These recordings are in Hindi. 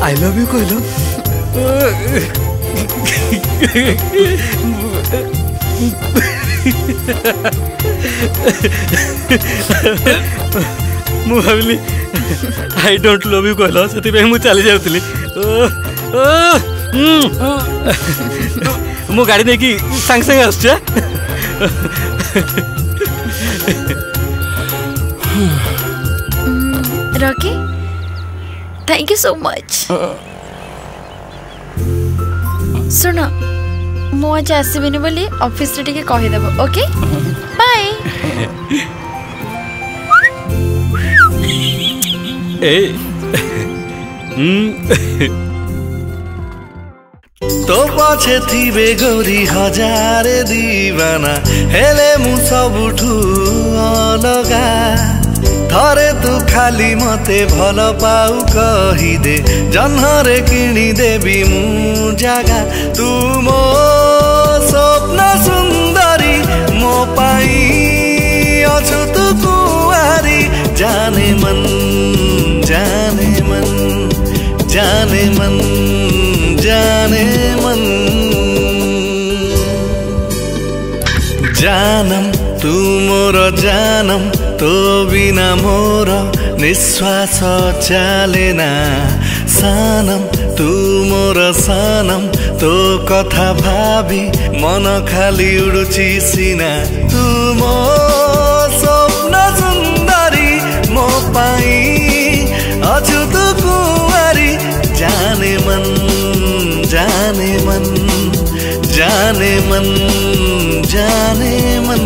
आई लव यू कहलो मु भाविली आई डोंट लव यू कहलो से मु चली जाऊली मु गाड़ी देखी सांग सांग आस Rocky thank you so much सुन मु आज आसबिनी बोली ऑफिस रे टिके कहिदेब ओके बाय तो पछे थिबे गौरी हजारे दीवाना हेले मु सबुठु अलगा थरे तू खाली मते भल पाऊ कहिदे जन्हरे किणी देबी मु जागा तू मो स्वप्न सुंदरी मो पाई अछु तू कुआरी जाने मन जाने मन जाने मन जाने मन जानम तू मोर जानम तो बिना मोर निश्वास चले ना सानम तू मोर सानम तो कथा भाभी मन खाली उड़ुची सीना तू मो स्वप्न सुंदरी मो पाई अछु तू कुआरी जाने मन जाने मन जाने मन जाने मन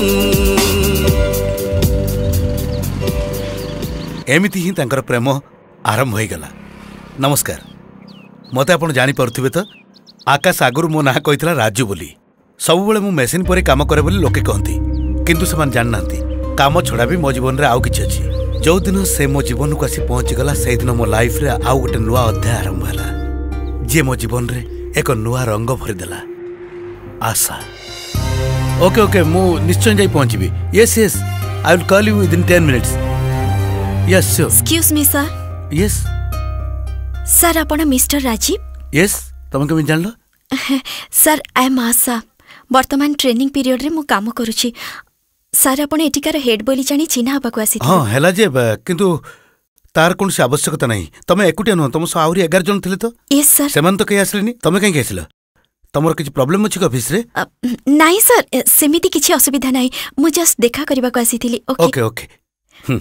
एमिति ही तांकर प्रेम आरंभ हो गला। नमस्कार मते आपण जानी परथिबे तो आकाश आगुर मो ना कहितला राजू बोली सब बेले मु मेसिन पर काम करे बोली लोके कहंती किंतु सेमान जान नांती काम छोड़ा भी मो जीवन रे आउ किछ अछि जो दिन से मो जीवन को आसी पहुंची गला से दिन मो लाइफ रे आउ गोटे नुआ अध्याय आरंभ होला जे मो जीवन रे एक नुआ रंग भरी देला आशा। ओके ओके मु निश्चय जाई पहुंचबी। Yes yes I will call you within 10 minutes. Yes sure. Excuse me sir. Yes sir आपण मिस्टर राजीव? यस तुम केमि जानलो? सर आई एम आशा वर्तमान ट्रेनिंग पीरियड रे मु काम करूची सर आपण एटिकार हेड बोली जानी चिन्हा हबा को आसी। हां हैला जे किंतु तार कोन से आवश्यकता नहीं तमे एकुटिया न तम सो आउरी 11 जन थिले तो। Yes sir. सेमान तो कहि आसलेनी तमे कहि आसिलो तमर किछ प्रॉब्लम अछि ऑफिस रे? नहीं सर सेमिति किछि असुविधा नहीं मु जस्ट देखा करबा को आसी थिली। Okay okay okay.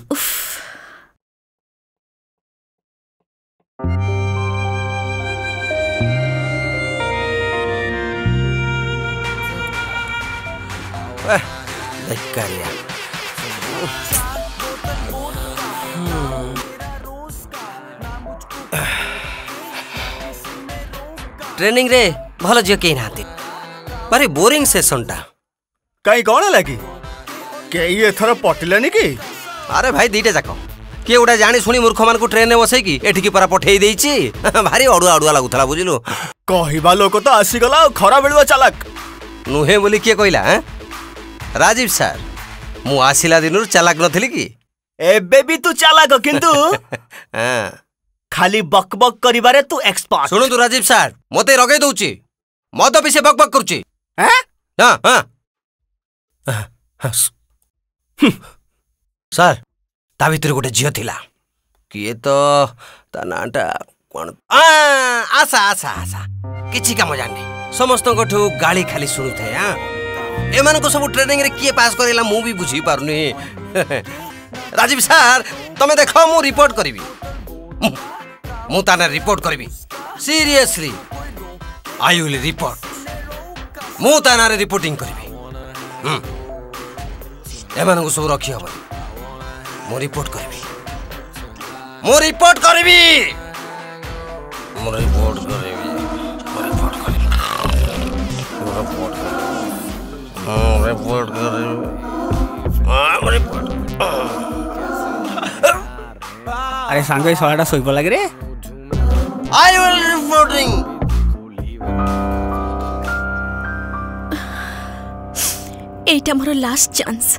ट्रेनिंग रे भल झील कहीं ना भारी बोरिंग सेशन टा कहीं कौन लगी कई एथर पटिलानी कि? अरे भाई दीटे जाक किए गोटे जानी शुणी मूर्ख मान को ट्रेन में बसैकी एठिकी परा पठेई देइछि भारी अड़ुआ अड़ुआ लगुथला बुझिलु कहवा लोक तो आसीगला खरा बेलुआ चालाक नुहे बोली किए कहला? राजीव सर मु आसिला दिनरु चालाक नथिली कि? एबे भी तू चालाक किंतु खाली बक बक करिबारे तू एक्सपर्ट। सुनो तू राजीव सर मते रगै दउची मत पीछे बक बक करूची। हां हां सर ता भीतर गोटे झियो थिला किए तो ता नाटा कोन आशा आशा आशा किछि काम जानि समस्त कोठु गाली खाली सुनु थे। हां एमान को सब ट्रेनिंग रे किए पास करेला मु भी बुझी पारुनी। राजीव सर तमे देखो मु रिपोर्ट करबी मु ताना रिपोर्ट करबी सीरियसली आई विल रिपोर्ट मु ताना रे रिपोर्टिंग करबी। एमान को सब रखी हबो मु रिपोर्ट करबी मु रिपोर्ट करबी मु रिपोर्ट करबी मु रिपोर्ट करबी मु रिपोर्ट करबी मु रिपोर्ट। अरे सांग सलाटा सोई पड़ा रे I will reporting. Etah more last chance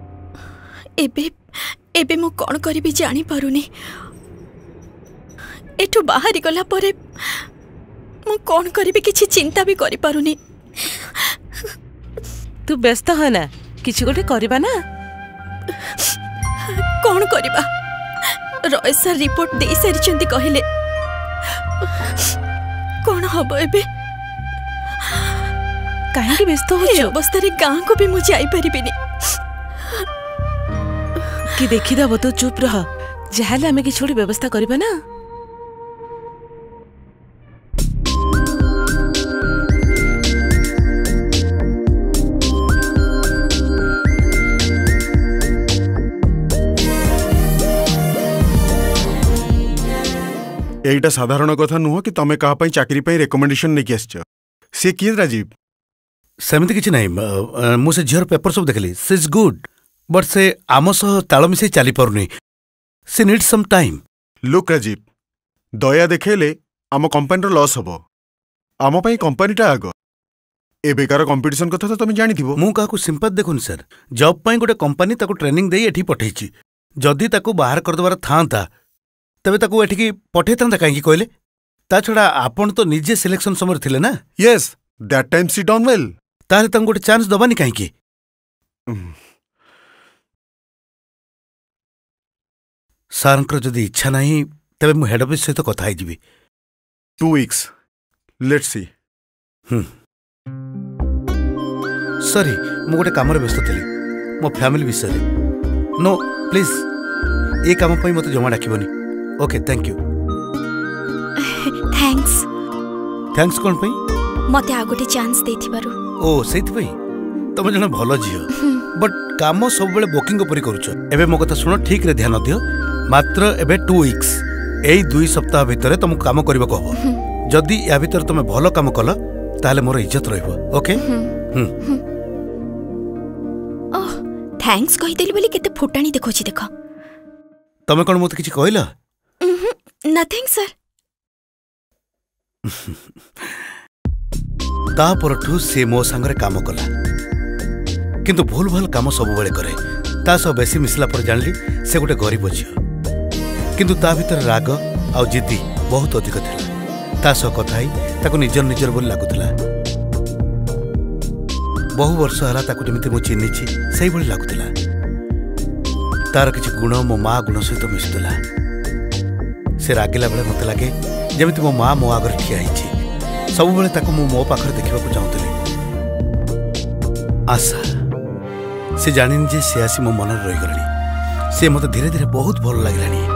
एबे एबे मु कोन करबी जानी पारुनी एठू बाहरी गला परे मु कौन करिबे किछि चिंता भी करि पारुनी। तू व्यस्त है ना किछि गोटे करबा ना। कौन करबा रॉय सर रिपोर्ट दे सारी कहले कौन हम एबे कहीं व्यस्त हो अवस्था गाँ को भी मुझे आई पारिबिनी कि देखीदब तू चुप रह जहाँ आम कि व्यवस्था करबा ना। एटा साधारण कथा नुह कि तमे कहा पई चाकरी पई रेकमेंडेशन नहीं आसछ। से किए राजीव सेमती किछि नहीं मु से झियर पेपर सब देखली सी इज गुड बट से आम सह ताल मिसे चली पारुनी से need some time. Look Rajeev दया देखेले आम कंपनी लॉस हबो आम पई कंपनीटा आगो ए बेकार कंपटीशन कथा तो तुम जानी थिबो। मु काकू सिंपत देखुन सर जॉब पई गोटे कंपनी ताको ट्रेनिंग देई एठी पठैछि जदी ताको बाहर कर दबार थांता तबे ताको एठी पठै थांता काहे कहले ता छडा आपण तो निजे सिलेक्शन समय थिले ना। Yes that time see done well ताले तंग गोटे चांस दबानी काहे सारंकर जदि इच्छा नहीं तबे मु हेड ऑफिस सहित कथा आईजी 2 weeks लेट्स सी। सॉरी मु गोटे काम व्यस्त थी मो फैमिली विषय नो प्लीज ये काम पई मते जमा डाकिबनी। Okay thank you. Thanks thanks कोन पई मते आ गोटे चांस देथिबारु। ओ सेति पई तुम जने भलो जियो बट काम सब बेले बुकिंग उपरि करूछ। एबे मो कथा सुनो ठीक रे ध्यान दियो मात्र एबे 2 weeks एई 2 सप्ताह भितरे तुम काम करबा को हबो जदी या भितर तुम भलो काम कल ताले मोर इज्जत रहबो। ओके ओह थैंक्स कहि देली बोली केते फुटाणी देखोछि देख। तमे कोन मते किछि कहला? Nothing sir. ता परठू से मो संगरे काम कला किंतु भूल भाल काम सब बेले करे ता सब बेसी मिसला पर जानली से गोटे गरीब झियो किंतु ता भीतर राग आ जिद्दी बहुत अधिक थिला। ता सह कथाई ताको निजर निजर बोली लागुतला। बहु वर्ष हला ताको जेमिति मु चिन्हिछि सेही बोली लागुतला। तार किछि गुण मो माँ गुण सहित मिशुतला। से रागिला बेले मते लागे जेमिति मो माँ मो आगर ठिया हिछि सब बेले ताको मु मो पाखर देखिबा को चाहुतली। आशा से जानिन जे से आसी मो मन रही गलानी से मते धीरे धीरे बहुत भल लागिलानी।